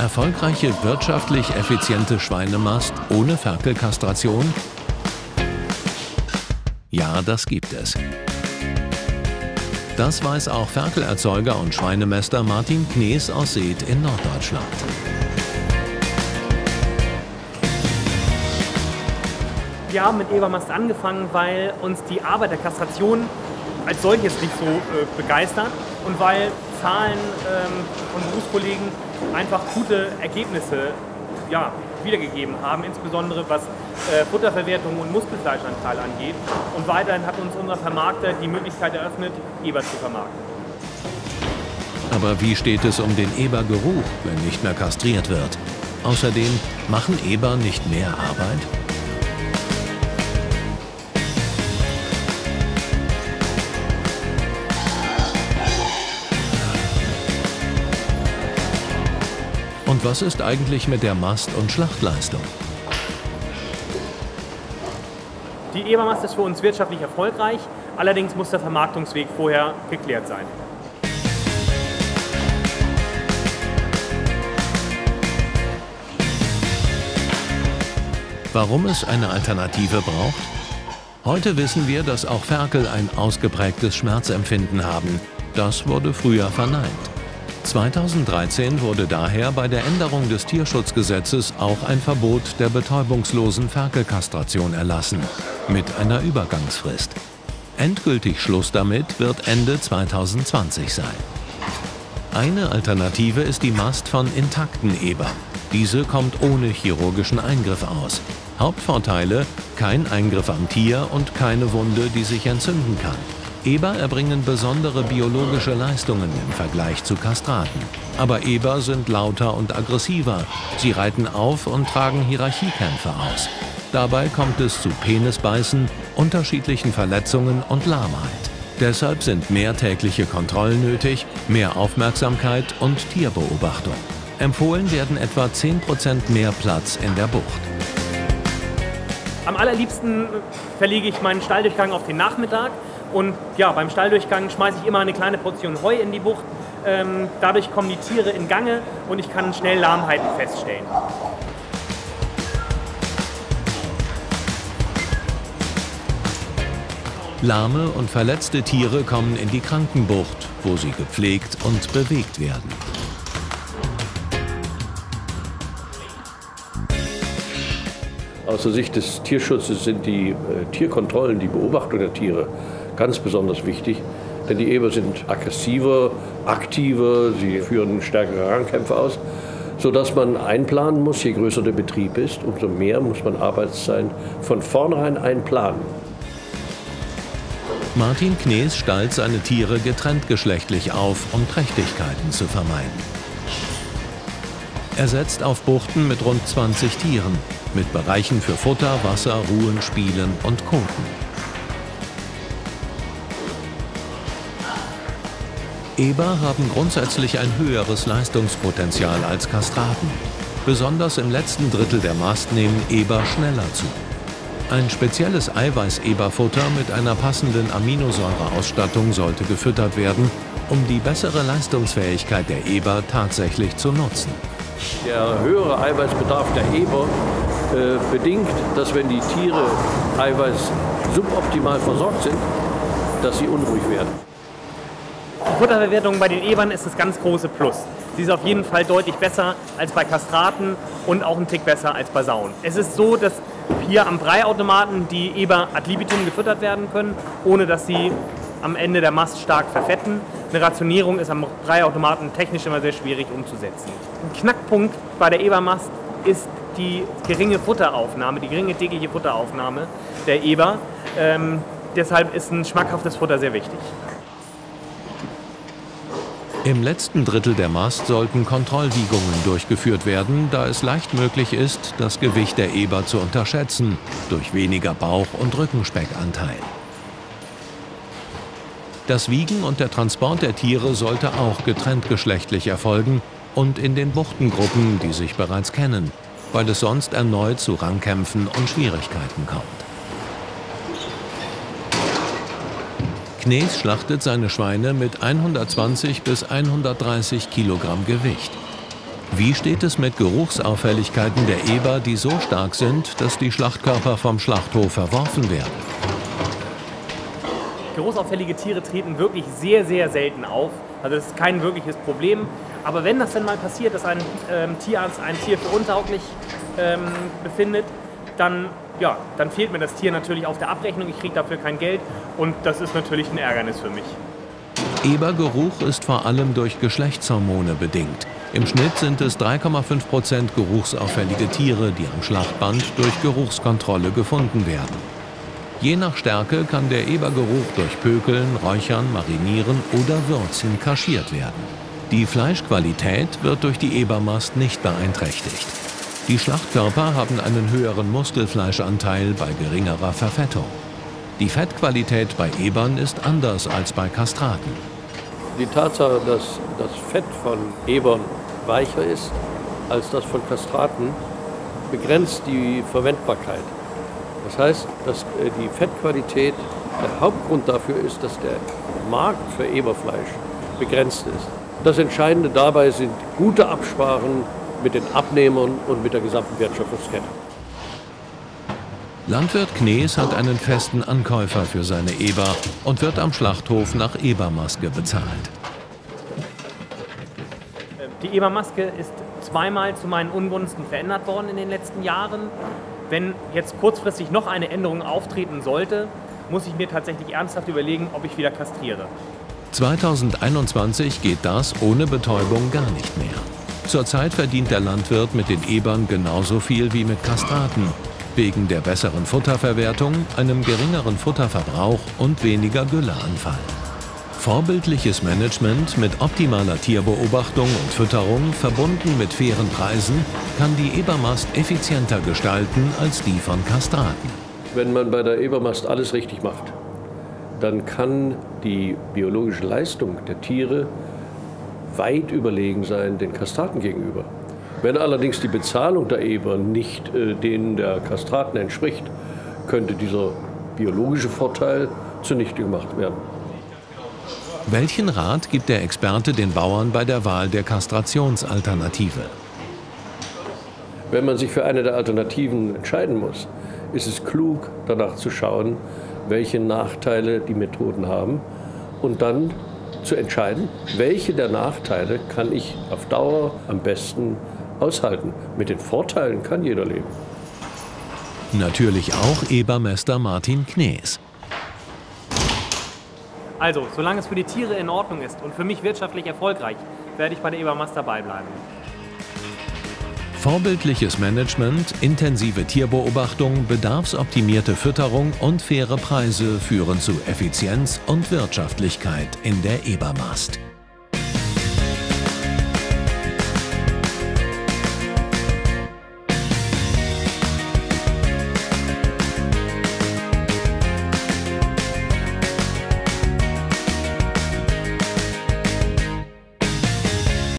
erfolgreiche, wirtschaftlich effiziente Schweinemast ohne Ferkelkastration? Ja, das gibt es. Das weiß auch Ferkelerzeuger und Schweinemäster Martin Knees aus Seeth in Norddeutschland. Wir haben mit Ebermast angefangen, weil uns die Arbeit der Kastration als solches nicht so begeistert und weil Zahlen von Berufskollegen einfach gute Ergebnisse wiedergegeben haben, insbesondere was Futterverwertung und Muskelfleischanteil angeht. Und weiterhin hat uns unser Vermarkter die Möglichkeit eröffnet, Eber zu vermarkten. Aber wie steht es um den Ebergeruch, wenn nicht mehr kastriert wird? Außerdem, machen Eber nicht mehr Arbeit? Und was ist eigentlich mit der Mast- und Schlachtleistung? Die Ebermast ist für uns wirtschaftlich erfolgreich, allerdings muss der Vermarktungsweg vorher geklärt sein. Warum es eine Alternative braucht? Heute wissen wir, dass auch Ferkel ein ausgeprägtes Schmerzempfinden haben. Das wurde früher verneint. 2013 wurde daher bei der Änderung des Tierschutzgesetzes auch ein Verbot der betäubungslosen Ferkelkastration erlassen, mit einer Übergangsfrist. Endgültig Schluss damit wird Ende 2020 sein. Eine Alternative ist die Mast von intakten Eber. Diese kommt ohne chirurgischen Eingriff aus. Hauptvorteile: kein Eingriff am Tier und keine Wunde, die sich entzünden kann. Eber erbringen besondere biologische Leistungen im Vergleich zu Kastraten. Aber Eber sind lauter und aggressiver. Sie reiten auf und tragen Hierarchiekämpfe aus. Dabei kommt es zu Penisbeißen, unterschiedlichen Verletzungen und Lahmheit. Deshalb sind mehr tägliche Kontrollen nötig, mehr Aufmerksamkeit und Tierbeobachtung. Empfohlen werden etwa 10% mehr Platz in der Bucht. Am allerliebsten verlege ich meinen Stalldurchgang auf den Nachmittag. Und ja, beim Stalldurchgang schmeiße ich immer eine kleine Portion Heu in die Bucht. Dadurch kommen die Tiere in Gange und ich kann schnell Lahmheiten feststellen. Lahme und verletzte Tiere kommen in die Krankenbucht, wo sie gepflegt und bewegt werden. Aus der Sicht des Tierschutzes sind die Tierkontrollen, die Beobachtung der Tiere ganz besonders wichtig. Denn die Eber sind aggressiver, aktiver, sie führen stärkere Rangkämpfe aus, sodass man einplanen muss, je größer der Betrieb ist, umso mehr muss man Arbeitszeit von vornherein einplanen. Martin Knees stallt seine Tiere getrenntgeschlechtlich auf, um Trächtigkeiten zu vermeiden. Er setzt auf Buchten mit rund 20 Tieren, mit Bereichen für Futter, Wasser, Ruhen, Spielen und Koten. Eber haben grundsätzlich ein höheres Leistungspotenzial als Kastraten. Besonders im letzten Drittel der Mast nehmen Eber schneller zu. Ein spezielles Eiweiß-Eberfutter mit einer passenden Aminosäureausstattung sollte gefüttert werden, um die bessere Leistungsfähigkeit der Eber tatsächlich zu nutzen. Der höhere Eiweißbedarf der Eber bedingt, dass wenn die Tiere Eiweiß suboptimal versorgt sind, dass sie unruhig werden. Die Futterverwertung bei den Ebern ist das ganz große Plus. Sie ist auf jeden Fall deutlich besser als bei Kastraten und auch ein Tick besser als bei Sauen. Es ist so, dass hier am Breiautomaten die Eber ad libitum gefüttert werden können, ohne dass sie am Ende der Mast stark verfetten. Eine Rationierung ist am Breiautomaten technisch immer sehr schwierig umzusetzen. Ein Knackpunkt bei der Ebermast ist die geringe Futteraufnahme, die geringe tägliche Futteraufnahme der Eber. Deshalb ist ein schmackhaftes Futter sehr wichtig. Im letzten Drittel der Mast sollten Kontrollwiegungen durchgeführt werden, da es leicht möglich ist, das Gewicht der Eber zu unterschätzen, durch weniger Bauch- und Rückenspeckanteil. Das Wiegen und der Transport der Tiere sollte auch getrenntgeschlechtlich erfolgen und in den Buchtengruppen, die sich bereits kennen, weil es sonst erneut zu Rangkämpfen und Schwierigkeiten kommt. Knees schlachtet seine Schweine mit 120 bis 130 Kilogramm Gewicht. Wie steht es mit Geruchsauffälligkeiten der Eber, die so stark sind, dass die Schlachtkörper vom Schlachthof verworfen werden? Geruchsauffällige Tiere treten wirklich sehr, sehr selten auf. Also das ist kein wirkliches Problem. Aber wenn das dann mal passiert, dass ein Tierarzt ein Tier für untauglich befindet, dann fehlt mir das Tier natürlich auf der Abrechnung. Ich kriege dafür kein Geld und das ist natürlich ein Ärgernis für mich. Ebergeruch ist vor allem durch Geschlechtshormone bedingt. Im Schnitt sind es 3,5% geruchsauffällige Tiere, die am Schlachtband durch Geruchskontrolle gefunden werden. Je nach Stärke kann der Ebergeruch durch Pökeln, Räuchern, Marinieren oder Würzen kaschiert werden. Die Fleischqualität wird durch die Ebermast nicht beeinträchtigt. Die Schlachtkörper haben einen höheren Muskelfleischanteil bei geringerer Verfettung. Die Fettqualität bei Ebern ist anders als bei Kastraten. Die Tatsache, dass das Fett von Ebern weicher ist als das von Kastraten, begrenzt die Verwendbarkeit. Das heißt, dass die Fettqualität der Hauptgrund dafür ist, dass der Markt für Eberfleisch begrenzt ist. Das Entscheidende dabei sind gute Absprachen mit den Abnehmern und mit der gesamten Wertschöpfungskette. Landwirt Knees hat einen festen Ankäufer für seine Eber und wird am Schlachthof nach Ebermaske bezahlt. Die Ebermaske ist zweimal zu meinen Ungunsten verändert worden in den letzten Jahren. Wenn jetzt kurzfristig noch eine Änderung auftreten sollte, muss ich mir tatsächlich ernsthaft überlegen, ob ich wieder kastriere. 2021 geht das ohne Betäubung gar nicht mehr. Zurzeit verdient der Landwirt mit den Ebern genauso viel wie mit Kastraten. Wegen der besseren Futterverwertung, einem geringeren Futterverbrauch und weniger Gülleanfall. Vorbildliches Management mit optimaler Tierbeobachtung und Fütterung, verbunden mit fairen Preisen, kann die Ebermast effizienter gestalten als die von Kastraten. Wenn man bei der Ebermast alles richtig macht, dann kann die biologische Leistung der Tiere weit überlegen sein den Kastraten gegenüber. Wenn allerdings die Bezahlung der Eber nicht denen der Kastraten entspricht, könnte dieser biologische Vorteil zunichte gemacht werden. Welchen Rat gibt der Experte den Bauern bei der Wahl der Kastrationsalternative? Wenn man sich für eine der Alternativen entscheiden muss, ist es klug, danach zu schauen, welche Nachteile die Methoden haben und dann zu entscheiden, welche der Nachteile kann ich auf Dauer am besten aushalten. Mit den Vorteilen kann jeder leben. Natürlich auch Ebermester Martin Knees. Also, solange es für die Tiere in Ordnung ist und für mich wirtschaftlich erfolgreich, werde ich bei der Ebermast dabei bleiben. Vorbildliches Management, intensive Tierbeobachtung, bedarfsoptimierte Fütterung und faire Preise führen zu Effizienz und Wirtschaftlichkeit in der Ebermast.